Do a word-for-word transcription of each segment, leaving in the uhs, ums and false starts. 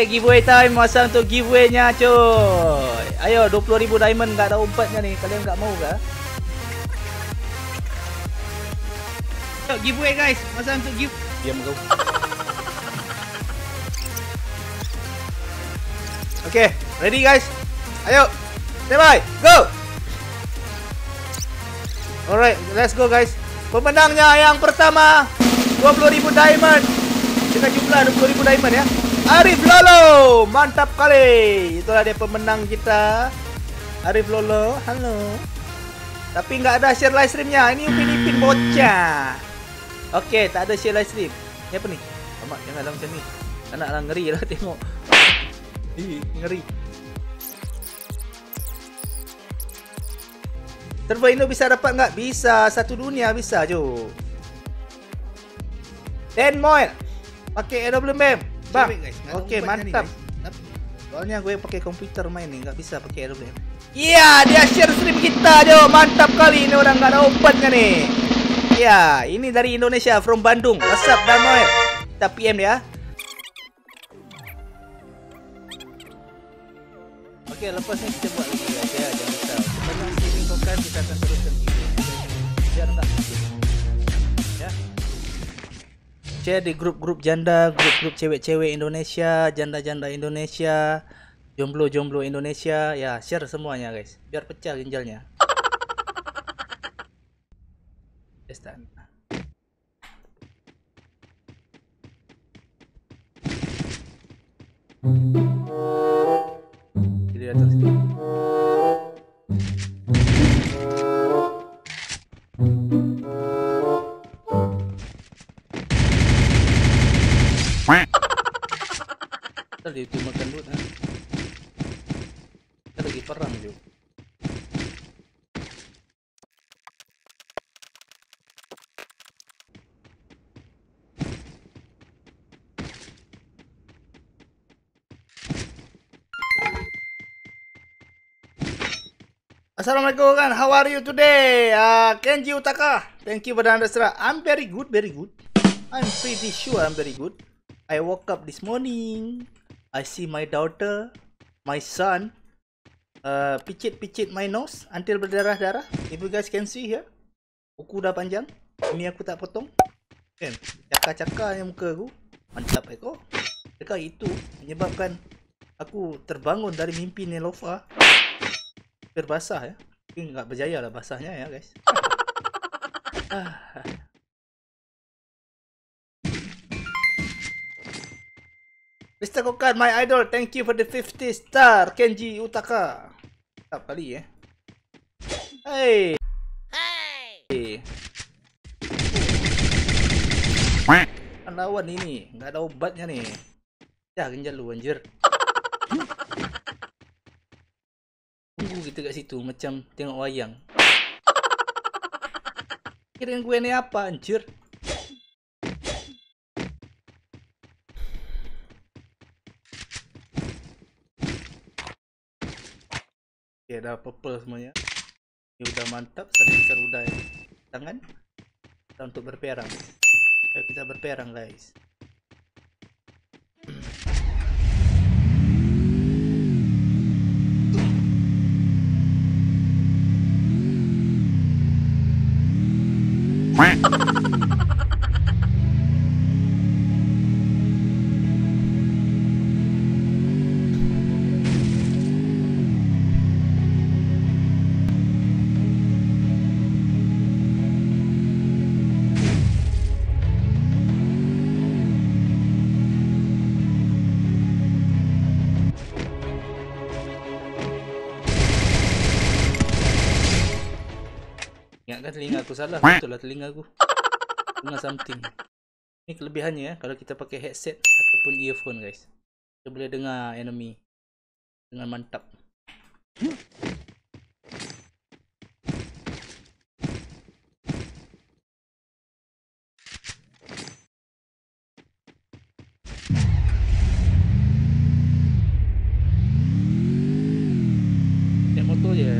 Okay, giveaway time. Masa untuk giveaway-nya coy. Ayo, dua puluh ribu diamond. Gak ada umpatnya nih. Kalian gak mau kah? Ayo, giveaway guys. Masa untuk give. Diam kau. Okay, ready guys? Ayo, stand by, go! Alright, let's go guys. Pemenangnya yang pertama dua puluh ribu diamond. Dengan jumlah dua puluh ribu diamond ya. Arif Lolo, mantap kali. Itulah dia pemenang kita. Arif Lolo, halo. Tapi nggak ada share live streamnya. Ini Upin Ipin bocah. Oke, tak ada share live stream. Ini apa nih? Amat, jangan macam ni. Anak lah ngeri lah tengok. Ih, ngeri. Server Indo bisa dapat nggak? Bisa, satu dunia bisa jo. ten moil. Pakai A W M bang. Okey, mantap. Soalnya gue pakai komputer main ni, nggak bisa pakai A W M. Iya, dia share stream kita jo. Mantap kali ini orang nggak ada obatnya nih. Iya, ini dari Indonesia, from Bandung. What's up dan moil? Kita P M dia. Oke, lepas ni kita buat lagi guys ya, jangan risau. Sepanjang streaming token kita akan teruskan video. Biar enggak ya. Share di grup-grup janda, grup-grup cewek-cewek Indonesia, janda-janda Indonesia, jomblo-jomblo Indonesia, ya share semuanya guys, biar pecah ginjalnya. Testan. Di atas sini. Tadi itu makan duit ha? Kita lagi perang juga. Assalamualaikum kan, how are you today? Uh, Kenji Utaka, thank you for the understand. I'm very good, very good. I'm pretty sure I'm very good. I woke up this morning. I see my daughter, my son, uh, picit-picit my nose until berdarah-darah. If you guys can see here, kuku dah panjang. Ini aku tak potong. Kan, cakar-cakar yang muka aku. Mantap eko. Dekat itu menyebabkan aku terbangun dari mimpi Nelofa. Berbasah ya. Tapi nggak berjaya lah basahnya ya guys. Mister Kokan, my idol, thank you for the fifty star. Kenji Utaka. Tak kali ya. Hey. Hey. Kan lawan ini, nggak ada obatnya nih. Ya ginjal lu anjir. Tunggu kita kat situ macam tengok wayang. Kirain gue ni apa anjir? Okay, dah purple semuanya. Ini udah mantap, saling serudai tangan. Kita untuk berperang. Ayo kita berperang guys. Ingatkan telinga aku salah, betul lah telinga aku dengar something. Ini kelebihannya ya, kalau kita pakai headset ataupun earphone guys, kita boleh dengar enemy dengan mantap. Naik motor je.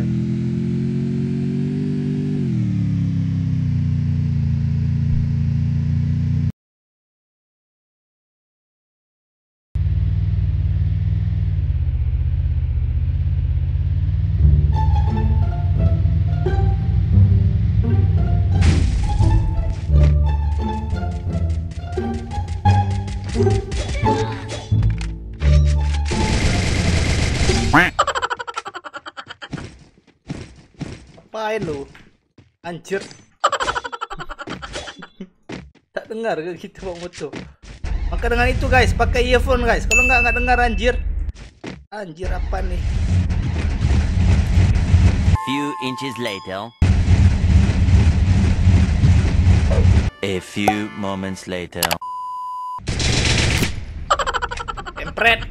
ngapain lu? Anjir. Tak dengar ke kita bawa motor? Maka dengan itu guys, pakai earphone guys. Kalau nggak nggak dengar anjir. Anjir apa nih? Few inches later. A few moments later. Empret.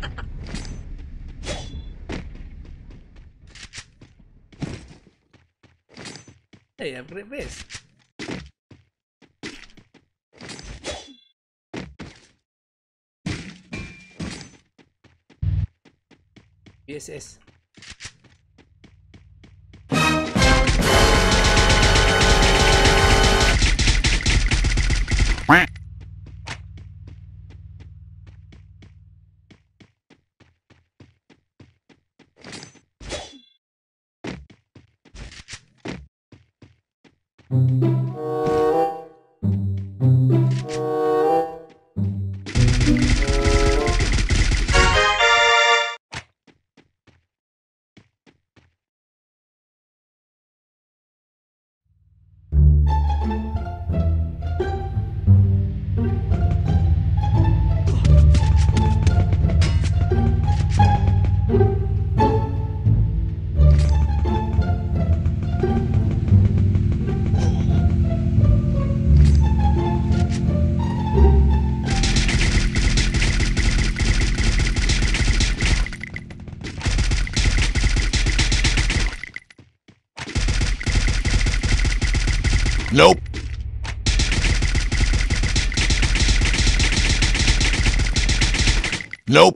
Hey, empret base. B S S. Nope. Nope.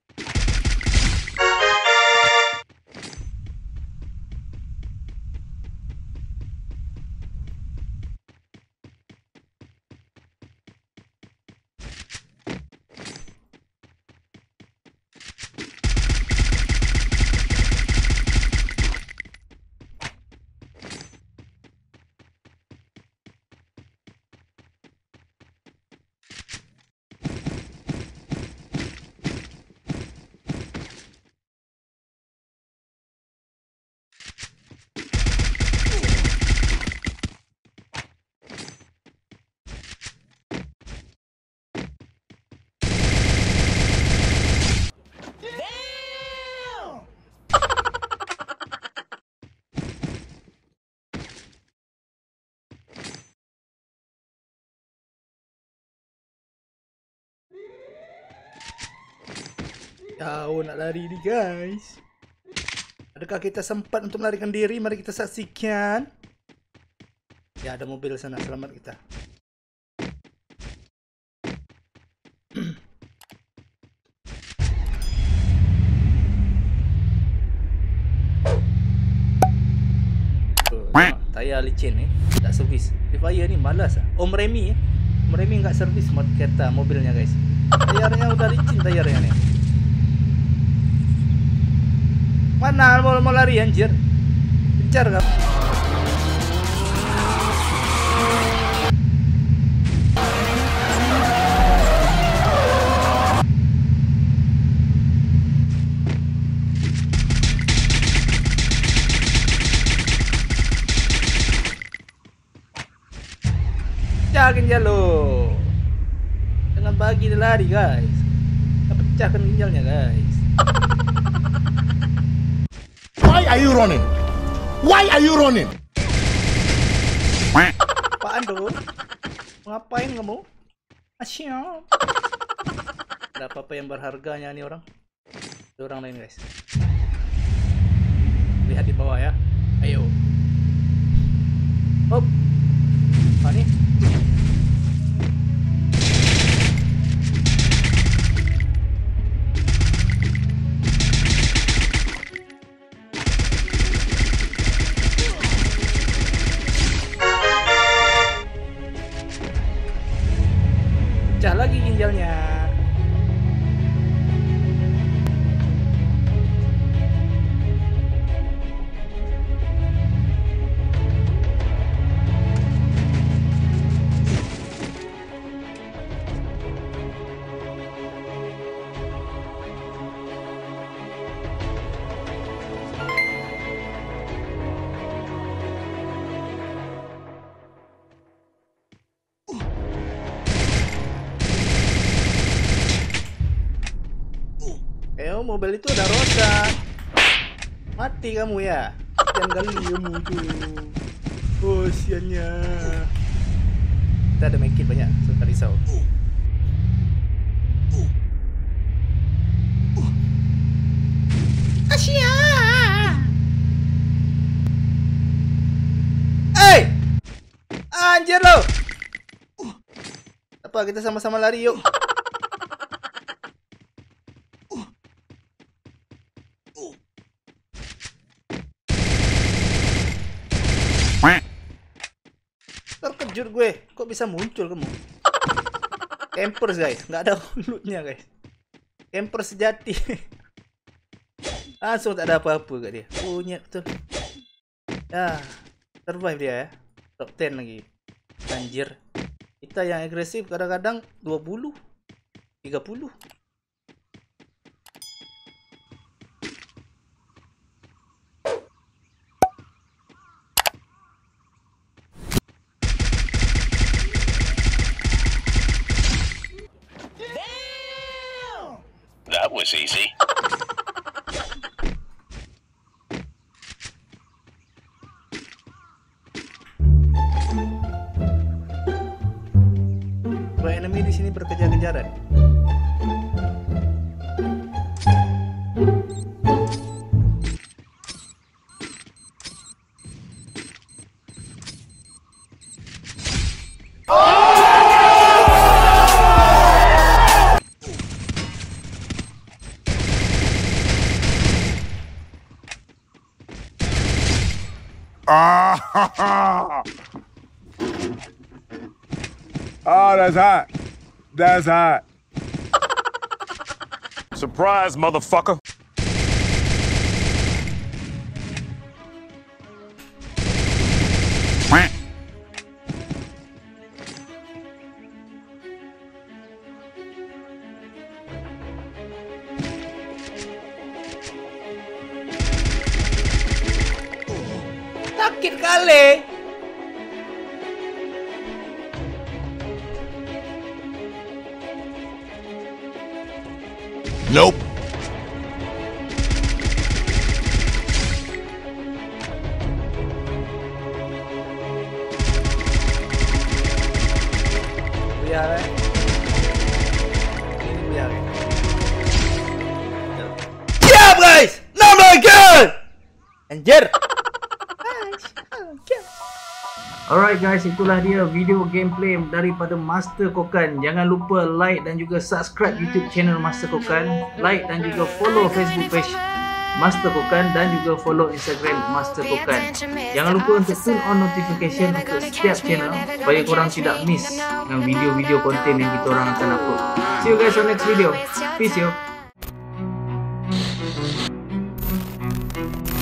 Jauh nak lari ni guys. Adakah kita sempat untuk melarikan diri? Mari kita saksikan. Ya, ada mobil sana. Selamat kita. Oh, tayar licin ni. Tak servis. Fire ni malas ah. Om Remy eh. Om Remy enggak servis kereta mobilnya guys. Tayarnya udah licin tayarnya ni. Mana mau, mau lari anjir? Kejar kau. Pecahkan jalur. Dengan bagi dia lari guys. Kita pecahkan ginjalnya guys. Why are you running? Why are you running? Apaan tu? Ngapain kamu? Asyik. Ada apa-apa yang berharganya nih orang? Ada orang lain guys. Lihat di bawah ya. Ayo. Hop. Apa nih? Pecah lagi ginjalnya. mobil itu ada rosak. Mati kamu ya. Sekian kali kamu tu. Oh, siannya. Kita ada make it banyak, so tak risau. Asia. Hey! Anjir lo. Apa kita sama-sama lari yuk. Terkejut gue, kok bisa muncul kamu? Campers guys, nggak ada lootnya guys. Camper sejati. Langsung tak ada apa-apa kat dia. Punya betul. Ya, survive dia ya. Top ten lagi. Anjir. Kita yang agresif kadang-kadang dua puluh, tiga puluh. That was easy. Dua enemy di sini berkejar-kejaran. Ah, oh, that's hot. That's hot. Surprise, motherfucker. Sakit kali. Nope. Biar eh. Ini biar eh. Siap guys. Number gun. Anjir. Alright guys, itulah dia video gameplay daripada Master Kokan. Jangan lupa like dan juga subscribe YouTube channel Master Kokan, like dan juga follow Facebook page Master Kokan dan juga follow Instagram Master Kokan. Jangan lupa untuk turn on notification untuk setiap channel supaya korang tidak miss dengan video-video konten yang kita orang akan upload. See you guys on next video. Peace yo.